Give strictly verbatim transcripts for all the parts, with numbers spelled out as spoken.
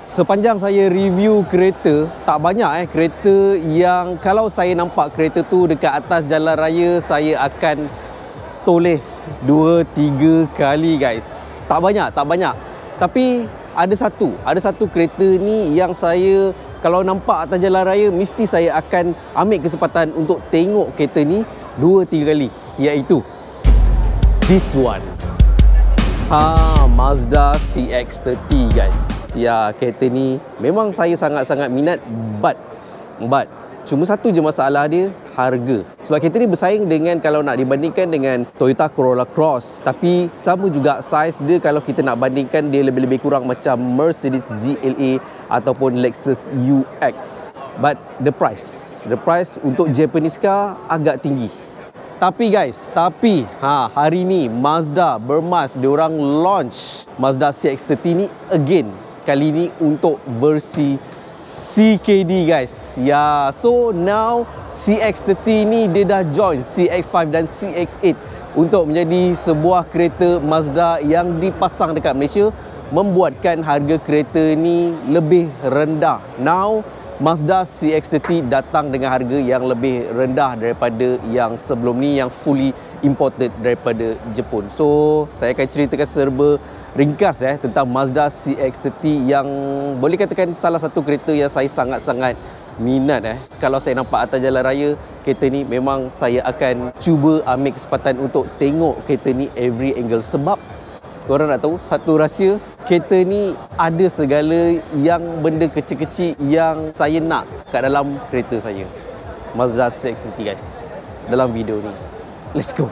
Sepanjang saya review kereta, tak banyak eh kereta yang kalau saya nampak kereta tu dekat atas jalan raya, saya akan toleh dua tiga kali guys. Tak banyak, tak banyak. Tapi ada satu, ada satu kereta ni yang saya kalau nampak atas jalan raya, mesti saya akan ambil kesempatan untuk tengok kereta ni dua tiga kali, iaitu this one. Ha, Mazda C X tiga puluh guys. Ya, kereta ni memang saya sangat-sangat minat, but but cuma satu je masalah dia, harga. Sebab kereta ni bersaing dengan, kalau nak dibandingkan dengan Toyota Corolla Cross, tapi sama juga saiz dia. Kalau kita nak bandingkan, dia lebih-lebih kurang macam Mercedes G L A ataupun Lexus U X. But the price, the price untuk Japanese car agak tinggi. Tapi guys, tapi ha, hari ni Mazda bermas, diorang launch Mazda C X tiga puluh ni again. Kali ni untuk versi C K D guys. Ya, so now C X tiga puluh ni dia dah join C X lima dan C X lapan untuk menjadi sebuah kereta Mazda yang dipasang dekat Malaysia, membuatkan harga kereta ni lebih rendah. Now Mazda C X tiga puluh datang dengan harga yang lebih rendah daripada yang sebelum ni, yang fully imported daripada Jepun. So saya akan ceritakan serba ringkas eh tentang Mazda C X tiga puluh yang boleh katakan salah satu kereta yang saya sangat-sangat minat eh. Kalau saya nampak atas jalan raya, kereta ni memang saya akan cuba ambil kesempatan untuk tengok kereta ni every angle. Sebab korang nak tahu satu rahsia, kereta ni ada segala yang benda kecil-kecil yang saya nak kat dalam kereta saya, Mazda C X tiga puluh guys. Dalam video ni, let's go.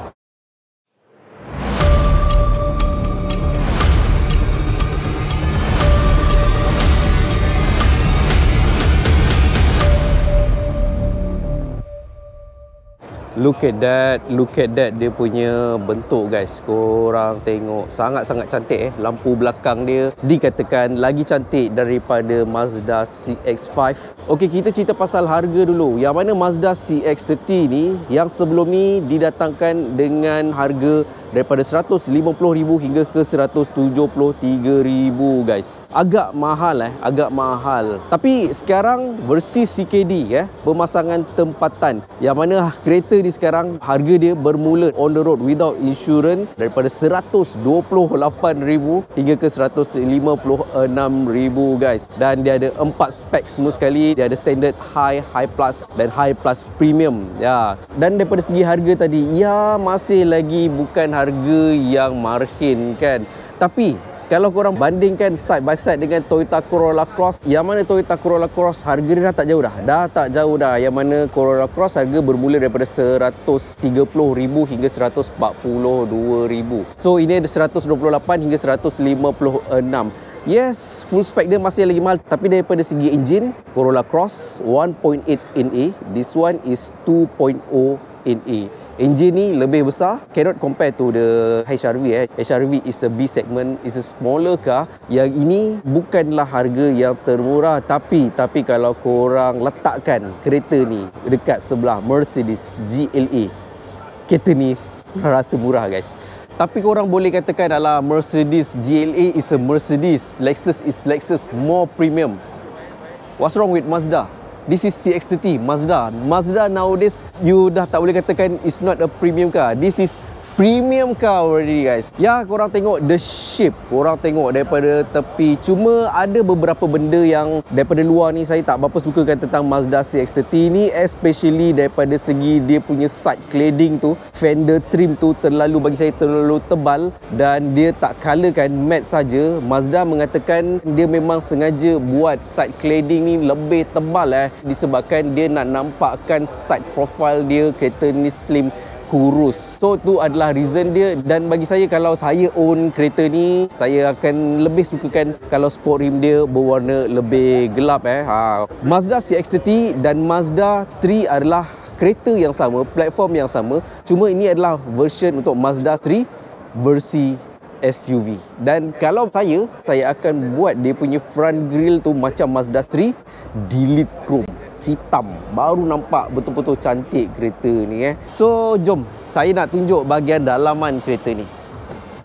Look at that, look at that, dia punya bentuk guys. Korang tengok, sangat-sangat cantik eh. Lampu belakang dia dikatakan lagi cantik daripada Mazda C X lima. Okey, kita cerita pasal harga dulu. Yang mana Mazda C X tiga puluh ni, yang sebelum ni didatangkan dengan harga daripada seratus lima puluh ribu hingga ke seratus tujuh puluh tiga ribu guys. Agak mahal eh, agak mahal. Tapi sekarang versi C K D eh, pemasangan tempatan, yang mana kereta ni sekarang harga dia bermula on the road without insurance daripada seratus dua puluh lapan ribu hingga ke seratus lima puluh enam ribu guys. Dan dia ada empat spek semua sekali. Dia ada standard, high, high plus dan high plus premium. Ya. Dan daripada segi harga tadi, ya masih lagi bukan harga yang marhin kan. Tapi kalau korang bandingkan side by side dengan Toyota Corolla Cross, yang mana Toyota Corolla Cross harga dia dah tak jauh dah. Dah tak jauh dah. Yang mana Corolla Cross harga bermula daripada seratus tiga puluh ribu hingga seratus empat puluh dua ribu. So ini ada seratus dua puluh lapan hingga seratus lima puluh enam. Yes, full spec dia masih lagi mahal. Tapi daripada segi engine, Corolla Cross one point eight N A, this one is two point oh N A. Engine ni lebih besar, cannot compare to the H R V eh. H R V is a B segment, is a smaller car. Yang ini bukanlah harga yang termurah, tapi tapi kalau korang letakkan kereta ni dekat sebelah Mercedes G L A, kereta ni rasa murah guys. Tapi korang boleh katakan adalah Mercedes G L A is a Mercedes, Lexus is Lexus, more premium. What's wrong with Mazda? This is C X tiga puluh Mazda. Mazda nowadays, you dah tak boleh katakan it's not a premium car. This is premium car already guys. Ya, korang tengok the shape, korang tengok daripada tepi. Cuma ada beberapa benda yang daripada luar ni saya tak berapa sukakan tentang Mazda C X tiga puluh ni, especially daripada segi dia punya side cladding tu, fender trim tu terlalu, bagi saya terlalu tebal, dan dia tak colourkan, matte saja. Mazda mengatakan dia memang sengaja buat side cladding ni lebih tebal eh, disebabkan dia nak nampakkan side profile dia, kereta ni slim, kurus. So tu adalah reason dia. Dan bagi saya, kalau saya own kereta ni, saya akan lebih sukakan kalau sport rim dia berwarna lebih gelap eh. Ha. Mazda C X tiga puluh dan Mazda tiga adalah kereta yang sama, platform yang sama. Cuma ini adalah version untuk Mazda tiga versi S U V. Dan kalau saya, saya akan buat dia punya front grille tu macam Mazda tiga, delete chrome hitam, baru nampak betul-betul cantik kereta ni eh. So jom saya nak tunjuk bahagian dalaman kereta ni.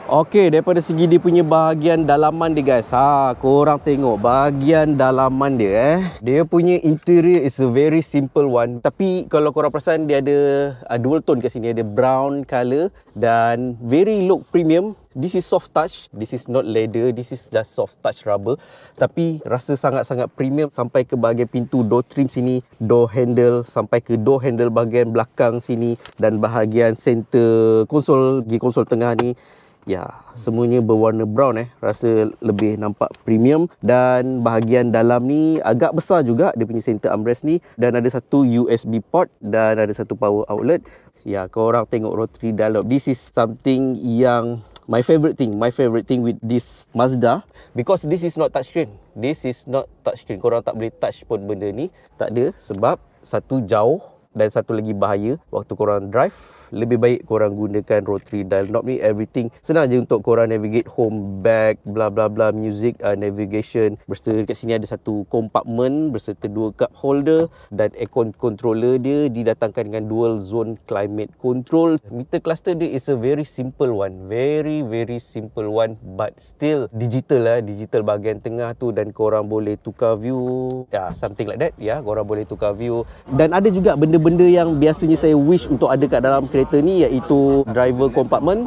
Okey, daripada segi dia punya bahagian dalaman dia guys. Ha, korang tengok bahagian dalaman dia eh. Dia punya interior is a very simple one. Tapi kalau korang perasan dia ada uh, dual tone kat sini, ada brown color dan very look premium. This is soft touch, this is not leather, this is just soft touch rubber. Tapi rasa sangat-sangat premium sampai ke bahagian pintu door trim sini, door handle sampai ke door handle bahagian belakang sini dan bahagian center konsol, gigi konsol tengah ni. Ya, semuanya berwarna brown eh. Rasa lebih nampak premium. Dan bahagian dalam ni agak besar juga dia punya center armrest ni. Dan ada satu U S B port dan ada satu power outlet. Ya, korang tengok rotary dial. This is something yang my favorite thing. My favorite thing with this Mazda. Because this is not touchscreen. This is not touchscreen. Korang tak boleh touch pun benda ni. Tak ada. Sebab satu jauh. Dan satu lagi bahaya, waktu korang drive, lebih baik korang gunakan rotary dial knob ni. Everything senang je untuk korang navigate home, back, bla bla bla, music, uh, navigation. Berserta dekat sini ada satu compartment berserta dua cup holder dan aircon controller dia didatangkan dengan dual zone climate control. Meter cluster dia is a very simple one, very very simple one, but still digital lah, digital bahagian tengah tu, dan korang boleh tukar view, ya, yeah, something like that, ya, yeah, korang boleh tukar view. Dan ada juga benda benda yang biasanya saya wish untuk ada kat dalam kereta ni, iaitu driver compartment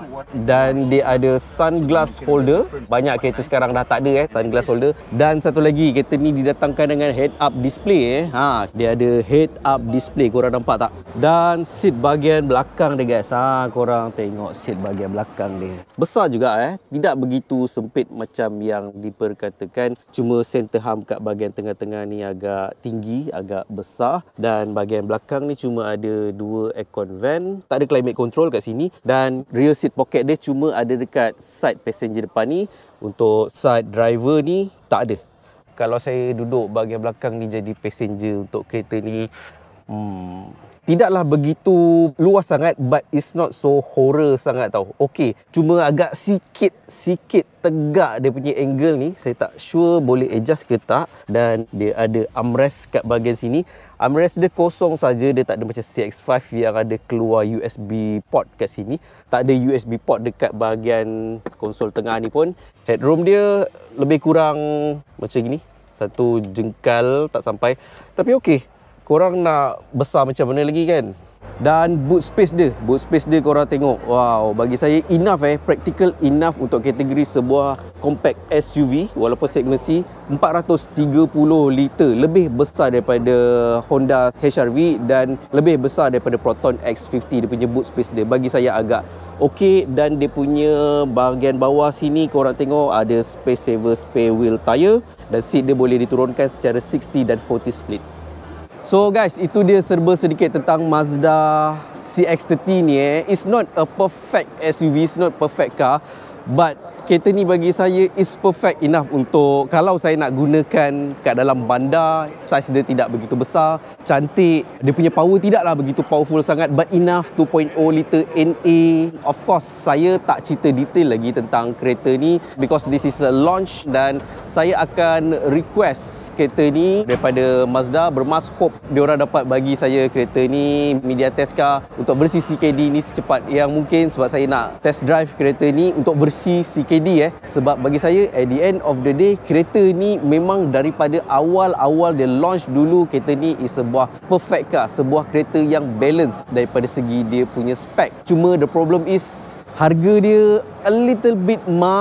dan dia ada sunglass holder. Banyak kereta sekarang dah tak ada eh sunglass holder. Dan satu lagi, kereta ni didatangkan dengan head up display eh. Ha, dia ada head up display, korang nampak tak? Dan seat bahagian belakang dia guys. Ha, korang tengok seat bahagian belakang dia. Besar juga eh. Tidak begitu sempit macam yang diperkatakan. Cuma center hum kat bahagian tengah-tengah ni agak tinggi, agak besar, dan bahagian belakang ni cuma ada dua aircon vent. Tak ada climate control kat sini. Dan rear seat pocket dia cuma ada dekat side passenger depan ni. Untuk side driver ni tak ada. Kalau saya duduk bahagian belakang ni jadi passenger untuk kereta ni, hmm, tidaklah begitu luas sangat, but it's not so horror sangat tau. Okey, cuma agak sikit sikit tegak dia punya angle ni. Saya tak sure boleh adjust ke tak. Dan dia ada armrest kat bahagian sini. Armrest dia kosong saja, dia tak ada macam C X five yang ada keluar U S B port kat sini. Tak ada U S B port dekat bahagian konsol tengah ni pun. Headroom dia lebih kurang macam gini, satu jengkal tak sampai. Tapi okey, korang nak besar macam mana lagi kan? Dan boot space dia, boot space dia korang tengok, wow, bagi saya enough eh, practical enough untuk kategori sebuah compact S U V. Walaupun segmen C, empat ratus tiga puluh liter, lebih besar daripada Honda H R V dan lebih besar daripada Proton X lima puluh. Dia punya boot space dia bagi saya agak okey. Dan dia punya bahagian bawah sini korang tengok ada space saver spare wheel tyre, dan seat dia boleh diturunkan secara enam puluh dan empat puluh split. So guys, itu dia serba sedikit tentang Mazda C X tiga puluh ni eh. It's not a perfect S U V, it's not perfect car, but kereta ni bagi saya is perfect enough untuk kalau saya nak gunakan kat dalam bandar. Saiz dia tidak begitu besar, cantik. Dia punya power tidaklah begitu powerful sangat, but enough two point oh liter N A. Of course, saya tak cerita detail lagi tentang kereta ni because this is a launch, dan saya akan request kereta ni daripada Mazda. Bermas hope diorang dapat bagi saya kereta ni media test car untuk bersih C K D ni secepat yang mungkin, sebab saya nak test drive kereta ni untuk bersih C K D eh. Sebab bagi saya at the end of the day, kereta ni memang daripada awal-awal dia launch dulu, kereta ni is sebuah perfect car, sebuah kereta yang balance daripada segi dia punya spek. Cuma the problem is harga dia a little bit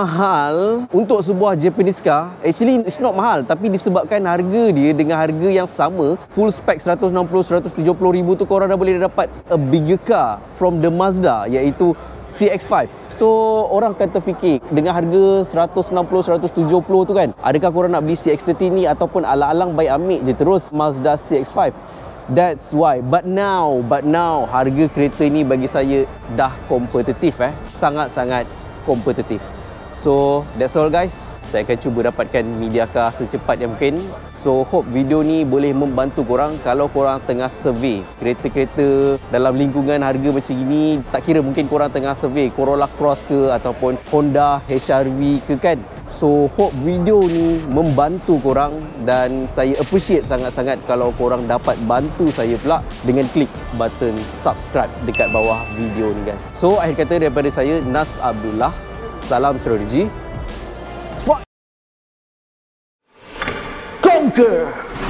mahal untuk sebuah Japanese car. Actually it's not mahal, tapi disebabkan harga dia dengan harga yang sama, full spec seratus enam puluh sampai seratus tujuh puluh ribu tu, korang dah boleh dapat a bigger car from the Mazda, iaitu C X five. So orang akan terfikir dengan harga seratus enam puluh seratus tujuh puluh tu kan, adakah korang nak beli C X tiga puluh ni ataupun alang-alang baik ambil je terus Mazda C X five. That's why. But now, but now harga kereta ni bagi saya dah kompetitif eh. Sangat-sangat kompetitif. So that's all guys. Saya akan cuba dapatkan media car secepat yang mungkin. So hope video ni boleh membantu korang kalau korang tengah survey kereta-kereta dalam lingkungan harga macam gini. Tak kira mungkin korang tengah survey Corolla Cross ke ataupun Honda H R V ke kan. So hope video ni membantu korang, dan saya appreciate sangat-sangat kalau korang dapat bantu saya pula dengan klik button subscribe dekat bawah video ni guys. So akhir kata daripada saya, Nas Abdullah. Salam strategi. Conquer!